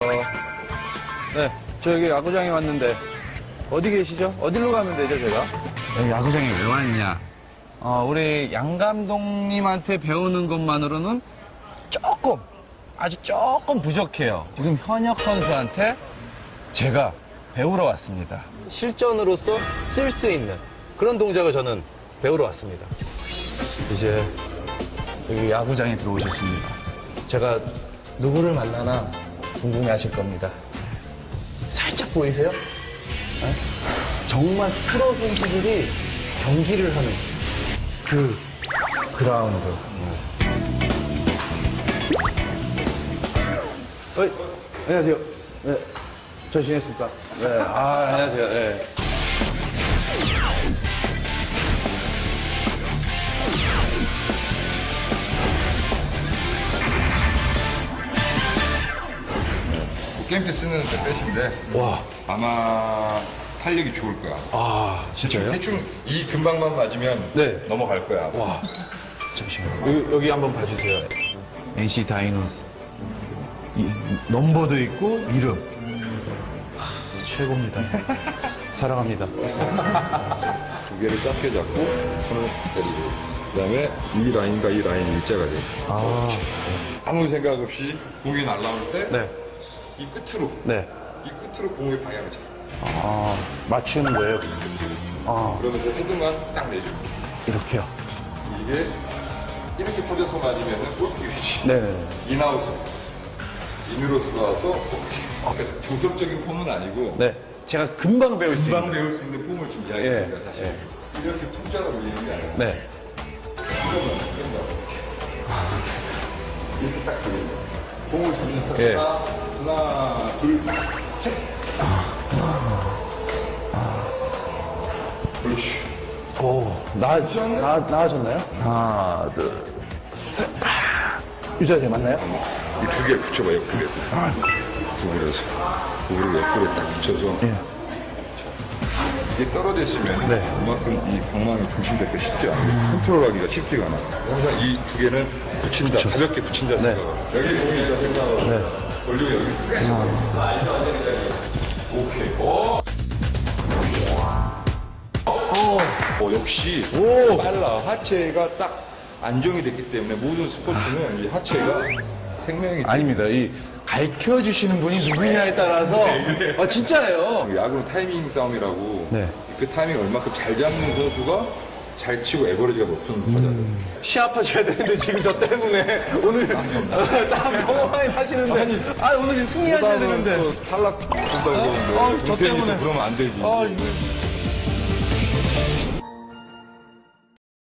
네, 저 여기 야구장에 왔는데 어디 계시죠? 어디로 가면 되죠, 제가? 여기 야구장에 왜 왔냐? 우리 양 감독님한테 배우는 것만으로는 아주 조금 부족해요. 지금 현역 선수한테 제가 배우러 왔습니다. 실전으로서 쓸 수 있는 그런 동작을 저는 배우러 왔습니다. 이제 여기 야구장에 들어오셨습니다. 제가 누구를 만나나 궁금해하실 겁니다. 살짝 보이세요? 네? 정말 프로 선수들이 경기를 하는 그 그라운드. 안녕하세요. 네. 잘 지냈습니까? 네. 안녕하세요. 네. 게임 때 쓰는 백인데 와. 아마 탄력이 좋을 거야. 진짜요? 대충 이 근방만 맞으면 네. 넘어갈 거야. 와. 잠시만요. 여기 한번 봐주세요. NC 다이노스. 넘버도 있고, 이름. 최고입니다. 사랑합니다. 두 개를 작게 잡고 손을 때리고 그다음에 이 라인과 이 라인이 일자가 돼. 아무 생각 없이 공이 날라올 때 네. 이 끝으로 네. 이 끝으로 공의 방향을 잡아. 맞추는 거예요. 그러면서 헤드만 딱 내줘. 이렇게요. 이게 이렇게 퍼져서 맞으면 골킥이지. 네. 인아웃은 인으로 들어와서 그러니까 조섭적인 폼은 아니고 네. 제가 금방 배울 수 금방 있는. 배울 수 있는 폼을 좀 이야기합니다. 예. 사실 예. 이렇게 툭자로 올리는 게 아니라 네. 이렇게 딱 돌린다. 공을 잡는 예. 하나, 둘, 셋. 그렇지. 오, 나아졌나요? 하나, 둘, 셋. 유자재 맞나요? 이 두 개 붙여봐, 옆구리에. 구부려서. 구부를 옆구리에 딱 붙여서. 예. 이게 떨어져 있으면 네. 그만큼 이 방망이 중심될 때 쉽지 않아. 컨트롤하기가 쉽지가 않아. 항상 이 두 개는 붙인다, 가볍게 붙인다 네. 생각을. 여기 공이 있다 생각을. 네. 올리고 여기 오케이. 역시 빨라. 하체가 딱 안정이 됐기 때문에 모든 스포츠는 이 하체가 생명이지. 아닙니다. 이 가르쳐 주시는 분이 누구냐에 따라서 진짜예요. 야구는 타이밍 싸움이라고. 네. 그 타이밍 얼마큼 잘 잡는 선수가 잘 치고 에버리지가 높은 타자들. 시합하셔야 되는데 지금 저 때문에 오늘 땀 너무 많이 하시는데 오늘 승리하셔야 되는데 탈락 준다고 그러는데 저 때문에 그러면 안 되지. 이거